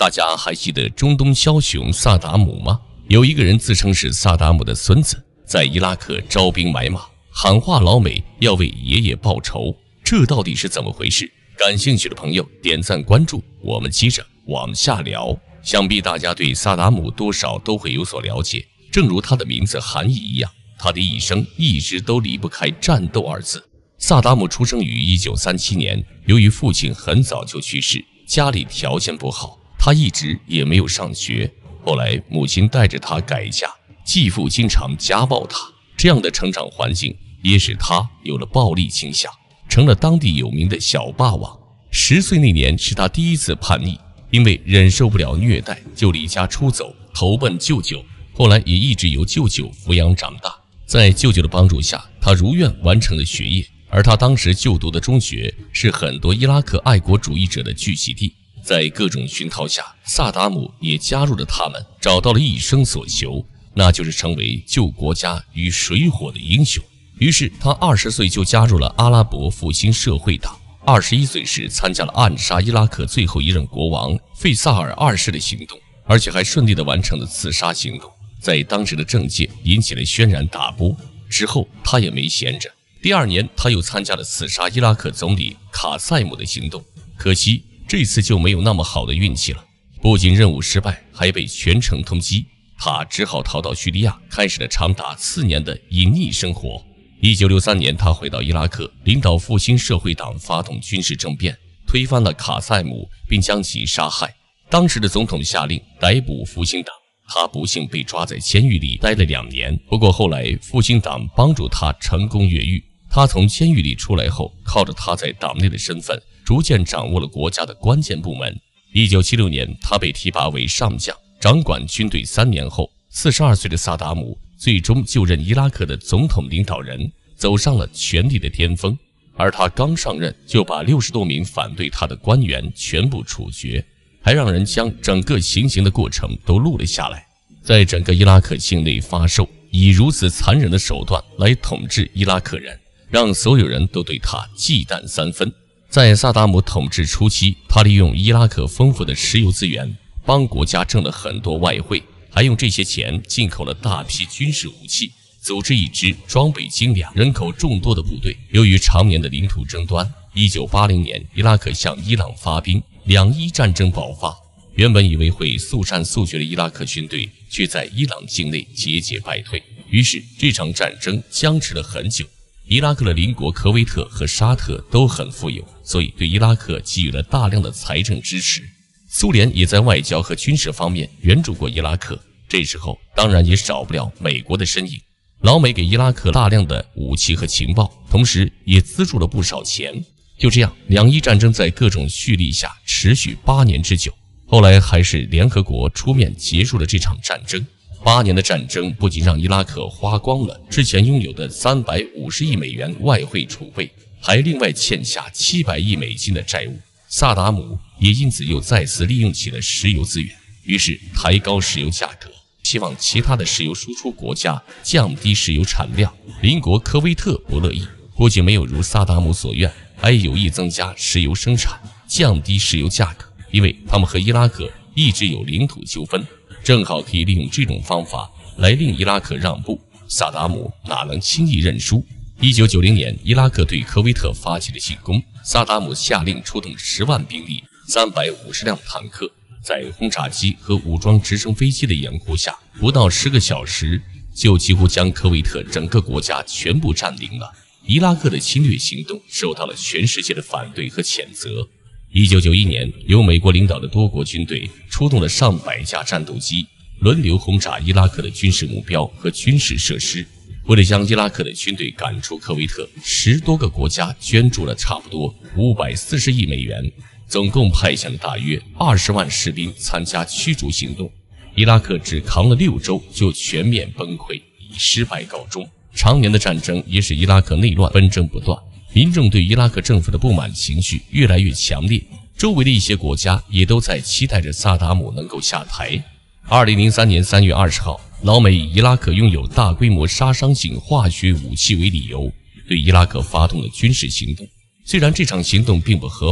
大家还记得中东枭雄萨达姆吗？有一个人自称是萨达姆的孙子，在伊拉克招兵买马，喊话老美要为爷爷报仇，这到底是怎么回事？感兴趣的朋友点赞关注，我们接着往下聊。想必大家对萨达姆多少都会有所了解，正如他的名字含义一样，他的一生一直都离不开战斗二字。萨达姆出生于1937年，由于父亲很早就去世，家里条件不好，他一直也没有上学。后来母亲带着他改嫁，继父经常家暴他，这样的成长环境也使他有了暴力倾向，成了当地有名的小霸王。10岁那年是他第一次叛逆，因为忍受不了虐待，就离家出走，投奔舅舅。后来也一直由舅舅抚养长大。在舅舅的帮助下，他如愿完成了学业。而他当时就读的中学是很多伊拉克爱国主义者的聚集地，在各种熏陶下，萨达姆也加入了他们，找到了一生所求，那就是成为救国家于水火的英雄。于是他20岁就加入了阿拉伯复兴社会党，21岁时参加了暗杀伊拉克最后一任国王费萨尔2世的行动，而且还顺利地完成了刺杀行动，在当时的政界引起了轩然大波。之后他也没闲着，第2年他又参加了刺杀伊拉克总理卡塞姆的行动，可惜这次就没有那么好的运气了，不仅任务失败，还被全城通缉，他只好逃到叙利亚，开始了长达4年的隐匿生活。1963年他回到伊拉克，领导复兴社会党发动军事政变，推翻了卡塞姆，并将其杀害。当时的总统下令逮捕复兴党，他不幸被抓在监狱里待了2年，不过后来复兴党帮助他成功越狱。他从监狱里出来后，靠着他在党内的身份，逐渐掌握了国家的关键部门。1976年他被提拔为上将，掌管军队3年后，42岁的萨达姆最终就任伊拉克的总统领导人，走上了权力的巅峰。而他刚上任就把60多名反对他的官员全部处决，还让人将整个行刑的过程都录了下来，在整个伊拉克境内发售，以如此残忍的手段来统治伊拉克人，让所有人都对他忌惮3分。在萨达姆统治初期，他利用伊拉克丰富的石油资源，帮国家挣了很多外汇，还用这些钱进口了大批军事武器，组织一支装备精良、人口众多的部队。由于常年的领土争端，1980年伊拉克向伊朗发兵，两伊战争爆发。原本以为会速战速决的伊拉克军队，却在伊朗境内节节败退，于是这场战争僵持了很久。伊拉克的邻国科威特和沙特都很富有，所以对伊拉克给予了大量的财政支持。苏联也在外交和军事方面援助过伊拉克，这时候当然也少不了美国的身影。老美给伊拉克大量的武器和情报，同时也资助了不少钱。就这样，两伊战争在各种蓄力下持续8年之久，后来还是联合国出面结束了这场战争。8年的战争不仅让伊拉克花光了之前拥有的350亿美元外汇储备，还另外欠下700亿美金的债务。萨达姆也因此又再次利用起了石油资源，于是抬高石油价格，希望其他的石油输出国家降低石油产量。邻国科威特不乐意，不仅没有如萨达姆所愿，还有意增加石油生产，降低石油价格，因为他们和伊拉克一直有领土纠纷，正好可以利用这种方法来令伊拉克让步。萨达姆哪能轻易认输？1990年，伊拉克对科威特发起了进攻，萨达姆下令出动10万兵力、350辆坦克，在轰炸机和武装直升飞机的掩护下，不到10个小时就几乎将科威特整个国家全部占领了。伊拉克的侵略行动受到了全世界的反对和谴责。1991年，由美国领导的多国军队出动了上百架战斗机，轮流轰炸伊拉克的军事目标和军事设施。为了将伊拉克的军队赶出科威特，10多个国家捐助了差不多540亿美元，总共派遣了大约20万士兵参加驱逐行动。伊拉克只扛了6周就全面崩溃，以失败告终。常年的战争也使伊拉克内乱纷争不断，民众对伊拉克政府的不满情绪越来越强烈，周围的一些国家也都在期待着萨达姆能够下台。2003年3月20号，老美以伊拉克拥有大规模杀伤性化学武器为理由，对伊拉克发动了军事行动。虽然这场行动并不合法，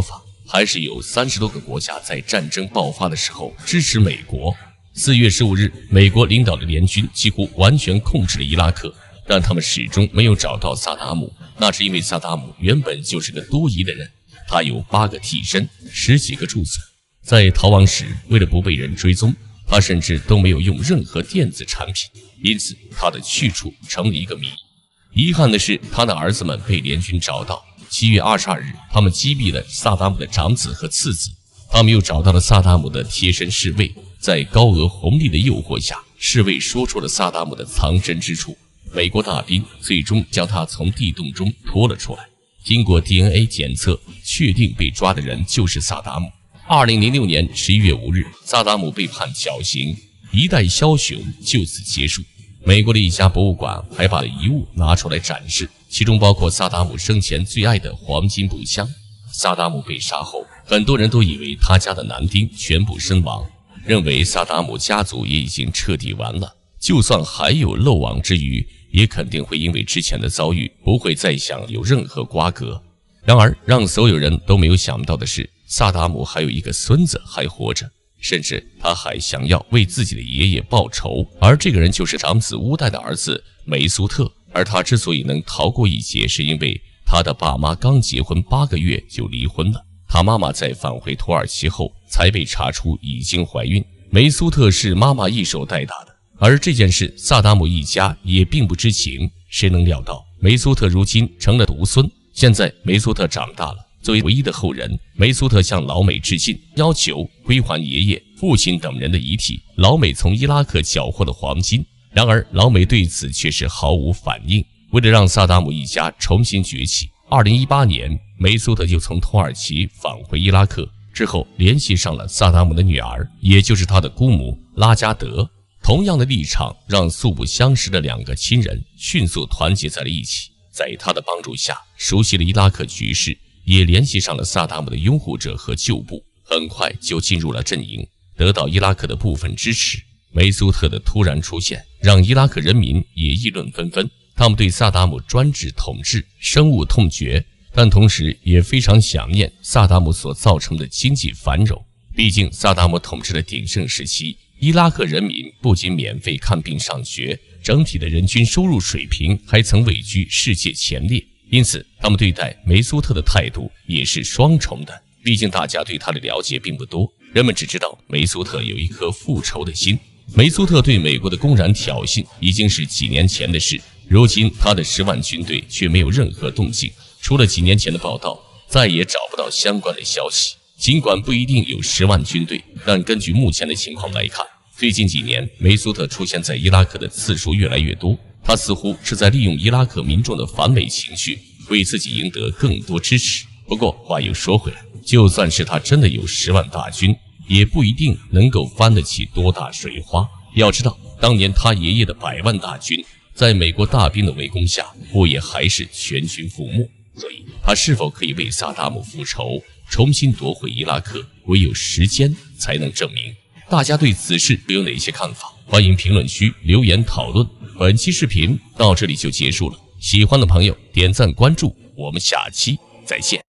还是有30多个国家在战争爆发的时候支持美国。4月15日，美国领导的联军几乎完全控制了伊拉克，但他们始终没有找到萨达姆，那是因为萨达姆原本就是个多疑的人，他有8个替身，10几个助手。在逃亡时，为了不被人追踪，他甚至都没有用任何电子产品，因此他的去处成了一个谜。遗憾的是，他的儿子们被联军找到。7月22日，他们击毙了萨达姆的长子和次子。他们又找到了萨达姆的贴身侍卫，在高额红利的诱惑下，侍卫说出了萨达姆的藏身之处。美国大兵最终将他从地洞中拖了出来。经过 DNA 检测，确定被抓的人就是萨达姆。2006年11月5日，萨达姆被判绞刑，一代枭雄就此结束。美国的一家博物馆还把遗物拿出来展示，其中包括萨达姆生前最爱的黄金步枪。萨达姆被杀后，很多人都以为他家的男丁全部身亡，认为萨达姆家族也已经彻底完了，就算还有漏网之鱼，也肯定会因为之前的遭遇不会再想有任何瓜葛。然而让所有人都没有想到的是，萨达姆还有一个孙子还活着，甚至他还想要为自己的爷爷报仇，而这个人就是长子乌代的儿子梅苏特。而他之所以能逃过一劫，是因为他的爸妈刚结婚8个月就离婚了，他妈妈在返回土耳其后才被查出已经怀孕，梅苏特是妈妈一手带大的。而这件事萨达姆一家也并不知情，谁能料到梅苏特如今成了独孙。现在梅苏特长大了，作为唯一的后人，梅苏特向老美致敬，要求归还爷爷、父亲等人的遗体，老美从伊拉克缴获的黄金。然而老美对此却是毫无反应。为了让萨达姆一家重新崛起，2018年梅苏特就从土耳其返回伊拉克，之后联系上了萨达姆的女儿，也就是他的姑母拉加德。同样的立场让素不相识的2个亲人迅速团结在了一起，在他的帮助下熟悉了伊拉克局势，也联系上了萨达姆的拥护者和旧部，很快就进入了阵营，得到伊拉克的部分支持。梅苏特的突然出现让伊拉克人民也议论纷纷，他们对萨达姆专制统治深恶痛绝，但同时也非常想念萨达姆所造成的经济繁荣。毕竟萨达姆统治的鼎盛时期，伊拉克人民不仅免费看病上学，整体的人均收入水平还曾位居世界前列，因此他们对待梅苏特的态度也是双重的。毕竟大家对他的了解并不多，人们只知道梅苏特有一颗复仇的心。梅苏特对美国的公然挑衅已经是几年前的事，如今他的10万军队却没有任何动静，除了几年前的报道，再也找不到相关的消息。尽管不一定有10万军队，但根据目前的情况来看，最近几年梅苏特出现在伊拉克的次数越来越多，他似乎是在利用伊拉克民众的反美情绪，为自己赢得更多支持。不过话又说回来，就算是他真的有10万大军，也不一定能够翻得起多大水花。要知道，当年他爷爷的100万大军在美国大兵的围攻下，不也还是全军覆没？所以他是否可以为萨达姆复仇，重新夺回伊拉克，唯有时间才能证明。大家对此事有哪些看法？欢迎评论区留言讨论。本期视频到这里就结束了，喜欢的朋友点赞关注，我们下期再见。